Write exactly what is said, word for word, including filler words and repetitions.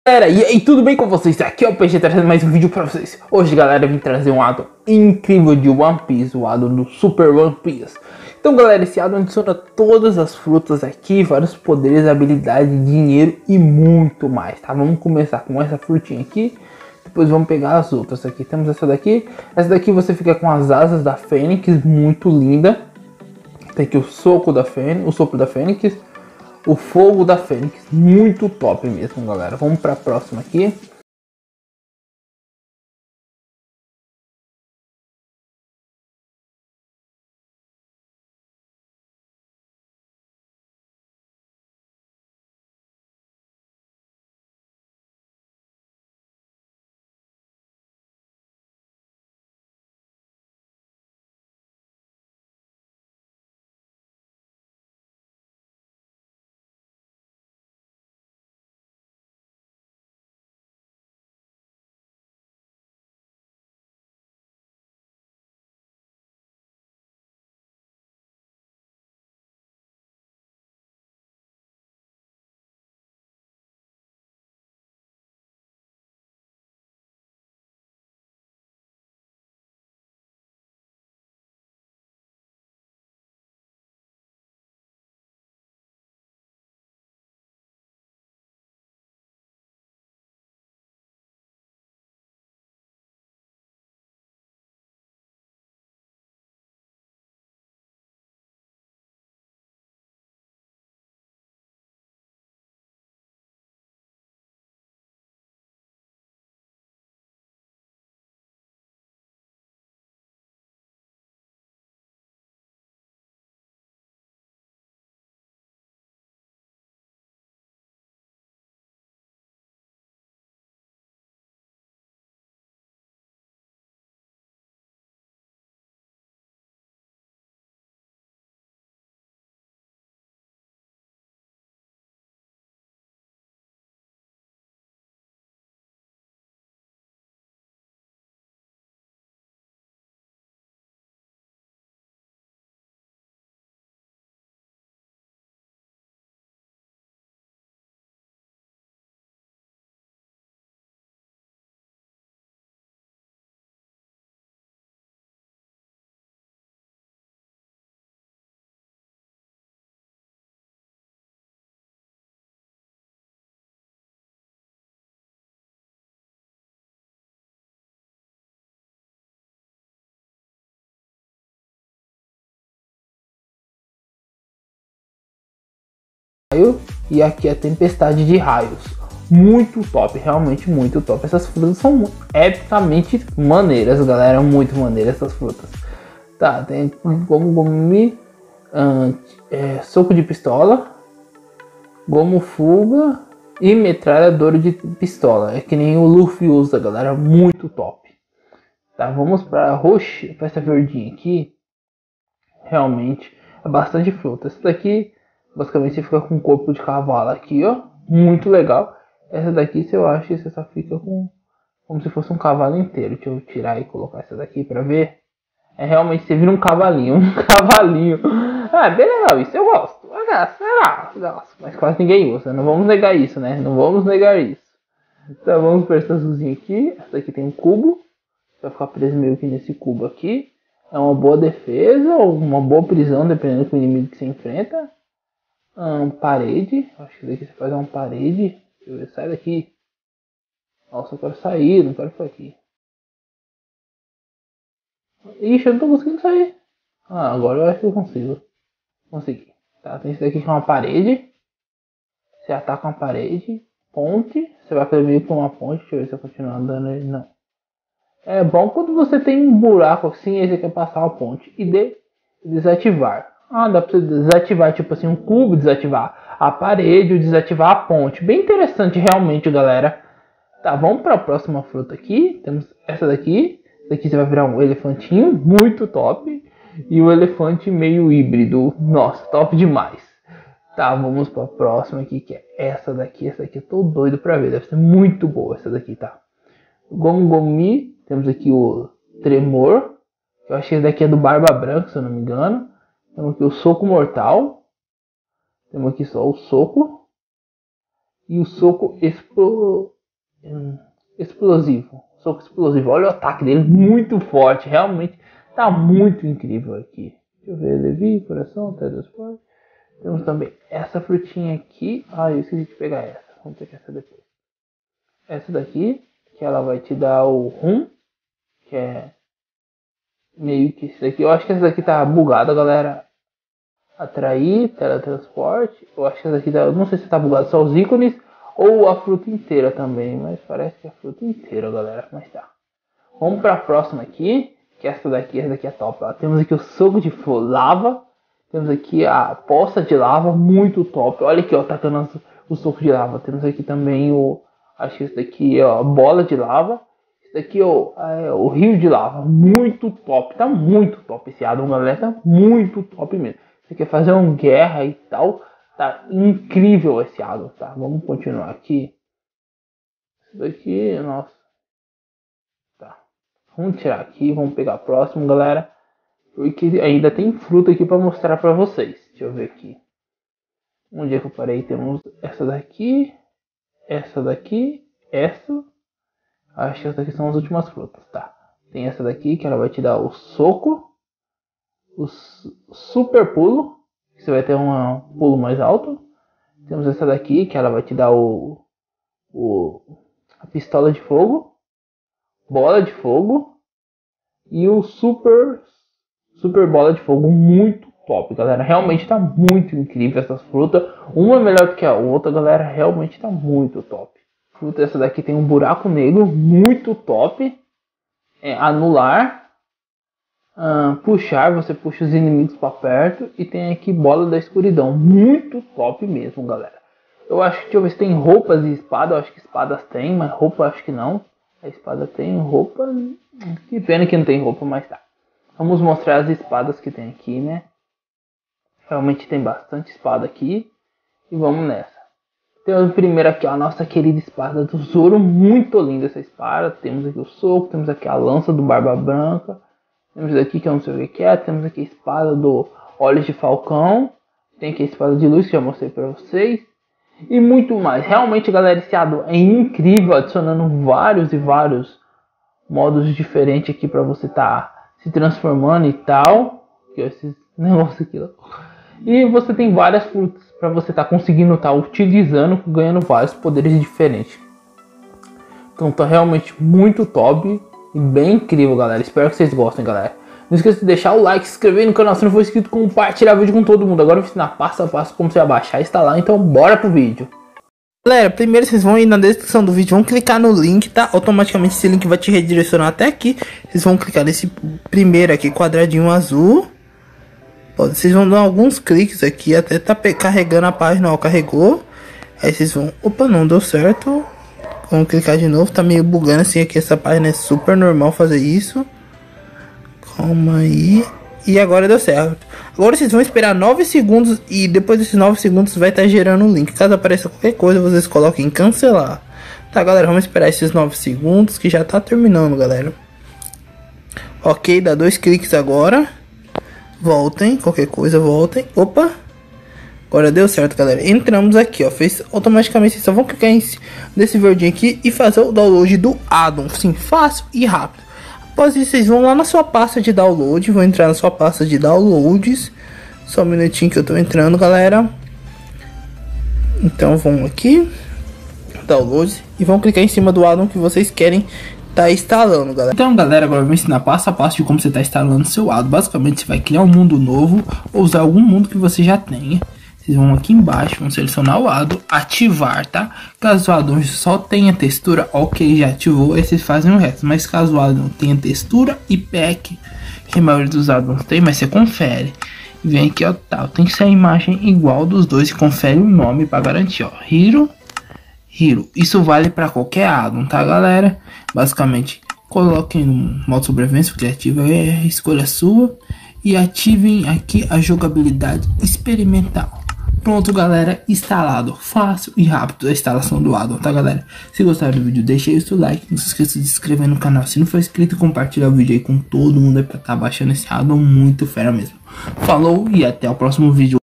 Galera, e aí, tudo bem com vocês? Aqui é o P G trazendo mais um vídeo pra vocês. Hoje, galera, eu vim trazer um addon incrível de One Piece, o addon do Super One Piece. Então, galera, esse addon adiciona todas as frutas aqui, vários poderes, habilidades, dinheiro e muito mais, tá? Vamos começar com essa frutinha aqui, depois vamos pegar as outras aqui. Temos essa daqui, essa daqui você fica com as asas da Fênix, muito linda. Tem aqui o soco da Fênix, o sopro da Fênix. O fogo da Fênix, muito top mesmo, galera. Vamos para a próxima aqui. E aqui a tempestade de raios, muito top, realmente muito top. Essas frutas são epicamente maneiras, galera, muito maneiras essas frutas. Tá, tem como gomu, é, soco de pistola, gomu fuga e metralhadora de pistola. É que nem o Luffy usa, galera, muito top. Tá, vamos para roxa, para essa verdinha aqui. Realmente é bastante fruta. Essa daqui basicamente você fica com um corpo de cavalo aqui, ó, muito legal. Essa daqui você eu acho que você só fica com como se fosse um cavalo inteiro. Deixa eu tirar e colocar essa daqui pra ver. É realmente você vira um cavalinho, um cavalinho. Ah, bem legal isso, eu gosto. Eu gosto, mas quase ninguém usa. Não vamos negar isso, né? Não vamos negar isso. Então vamos para essa azulzinha aqui. Essa daqui tem um cubo. Você vai ficar preso meio que nesse cubo aqui. É uma boa defesa ou uma boa prisão, dependendo do inimigo que você enfrenta. Hum, parede. Acho que daqui você faz uma parede. Deixa eu ver, sai daqui. Nossa, eu quero sair, não quero ficar aqui. Ixi, eu não tô conseguindo sair. Ah, agora eu acho que eu consigo. Consegui. Tá, tem isso daqui que é uma parede. Você ataca uma parede. Ponte. Você vai fazer meio que uma ponte. Deixa eu ver se eu continuo andando aí. Não. É bom quando você tem um buraco assim e você quer passar a ponte. E de desativar. Ah, dá pra você desativar, tipo assim, um cubo, desativar a parede ou desativar a ponte. Bem interessante realmente, galera. Tá, vamos para a próxima fruta aqui. Temos essa daqui. Essa daqui você vai virar um elefantinho, muito top. E o elefante meio híbrido. Nossa, top demais. Tá, vamos para a próxima aqui, que é essa daqui. Essa daqui eu tô doido pra ver, deve ser muito boa essa daqui, tá? Gongomi, temos aqui o Tremor. Eu acho que esse daqui é do Barba Branca, se eu não me engano. Temos aqui o Soco Mortal. Temos aqui só o Soco. E o Soco Explo... hum, explosivo. Soco explosivo. Olha o ataque dele, muito forte. Realmente tá muito incrível aqui. Deixa eu ver, Levi, coração, teletransporte. Temos também essa frutinha aqui. Ah, eu esqueci de pegar essa. Vamos pegar essa depois. Essa daqui, que ela vai te dar o rum, que é meio que isso daqui. Eu acho que essa daqui tá bugada, galera. Atrair, teletransporte. Eu acho que essa daqui tá, eu não sei se tá bugada só os ícones ou a fruta inteira também, mas parece que é a fruta inteira, galera. Mas tá. Vamos pra próxima aqui, que essa daqui, essa daqui é top. Ó. Temos aqui o soco de lava. Temos aqui a poça de lava, muito top. Olha aqui, ó, atacando o soco de lava. Temos aqui também o, acho que esse daqui é a bola de lava. Esse daqui ó, é o rio de lava, muito top. Tá muito top esse addon, galera. Tá muito top mesmo. Você quer fazer uma guerra e tal, tá incrível esse addon, tá? Vamos continuar aqui. Isso daqui, nossa. Tá. Vamos tirar aqui, vamos pegar o próximo, galera. Porque ainda tem fruta aqui para mostrar para vocês. Deixa eu ver aqui. Onde é que eu parei? Temos essa daqui, essa daqui, essa. Acho que essas daqui são as últimas frutas, tá? Tem essa daqui que ela vai te dar o soco. O super pulo, que você vai ter um pulo mais alto. Temos essa daqui, que ela vai te dar o, o a pistola de fogo, bola de fogo e o super super bola de fogo, muito top, galera. Realmente tá muito incrível essas frutas. Uma é melhor do que a outra, galera. Realmente tá muito top. Fruta essa daqui tem um buraco negro, muito top. É, anular. Uh, puxar, você puxa os inimigos para perto. E tem aqui bola da escuridão, muito top mesmo, galera. Eu acho que, deixa eu ver se tem roupas e espada. Eu acho que espadas tem, mas roupa acho que não. A espada tem roupa. Que pena que não tem roupa, mas tá. Vamos mostrar as espadas que tem aqui, né? Realmente tem bastante espada aqui. E vamos nessa. Temos primeiro aqui a nossa querida espada do Zoro, muito linda essa espada. Temos aqui o soco, temos aqui a lança do Barba Branca. Temos aqui que eu não sei o que é. Temos aqui a espada do Olhos de Falcão. Tem aqui a espada de luz que eu já mostrei pra vocês. E muito mais. Realmente, galera, esse addon é incrível. Adicionando vários e vários modos diferentes aqui pra você tá se transformando e tal. Que é esses negócios aqui. E você tem várias frutas pra você tá conseguindo tá utilizando, ganhando vários poderes diferentes. Então tá realmente muito top. E bem incrível, galera. Espero que vocês gostem, galera. Não esqueça de deixar o like, se inscrever no canal se não for inscrito, compartilhar o vídeo com todo mundo. Agora eu vou ensinar passo a passo como você abaixar e instalar. Então bora pro vídeo. Galera, primeiro vocês vão ir na descrição do vídeo, vão clicar no link, tá? Automaticamente esse link vai te redirecionar até aqui. Vocês vão clicar nesse primeiro aqui, quadradinho azul. Vocês vão dar alguns cliques aqui, até tá carregando a página, ó, carregou. Aí vocês vão, opa, não deu certo. Vamos clicar de novo, tá meio bugando assim aqui, essa página é super normal fazer isso. Calma aí. E agora deu certo. Agora vocês vão esperar nove segundos e depois desses nove segundos vai estar gerando um link. Caso apareça qualquer coisa, vocês coloquem em cancelar. Tá, galera, vamos esperar esses nove segundos que já tá terminando, galera. Ok, dá dois cliques agora. Voltem, qualquer coisa, voltem. Opa! Agora deu certo, galera. Entramos aqui, ó. Fez automaticamente. Vocês só vão clicar em desse verdinho aqui e fazer o download do addon. Sim, fácil e rápido. Após isso, vocês vão lá na sua pasta de download. Vão entrar na sua pasta de downloads. Só um minutinho que eu tô entrando, galera. Então vão aqui. Downloads. E vão clicar em cima do addon que vocês querem tá instalando, galera. Então, galera, agora eu vou ensinar passo a passo de como você tá instalando seu addon. Basicamente, você vai criar um mundo novo ou usar algum mundo que você já tenha. Vocês vão aqui embaixo, vão selecionar o addon, ativar, tá? Caso o addon só tenha textura, ok, já ativou, aí vocês fazem o resto. Mas caso o addon tenha textura e pack, que a maioria dos addons tem, mas você confere. Vem aqui, ó, tá, tem que ser a imagem igual dos dois e confere o nome para garantir, ó. Hero, Hero. Isso vale para qualquer addon, tá, galera? Basicamente, coloquem no modo sobrevivência criativa, é a escolha sua. E ativem aqui a jogabilidade experimental. Pronto, galera, instalado. Fácil e rápido a instalação do addon, tá, galera? Se gostaram do vídeo, deixa aí o seu like. Não se esqueça de se inscrever no canal. Se não for inscrito, compartilha o vídeo aí com todo mundo aí pra tá baixando esse addon muito fera mesmo. Falou e até o próximo vídeo.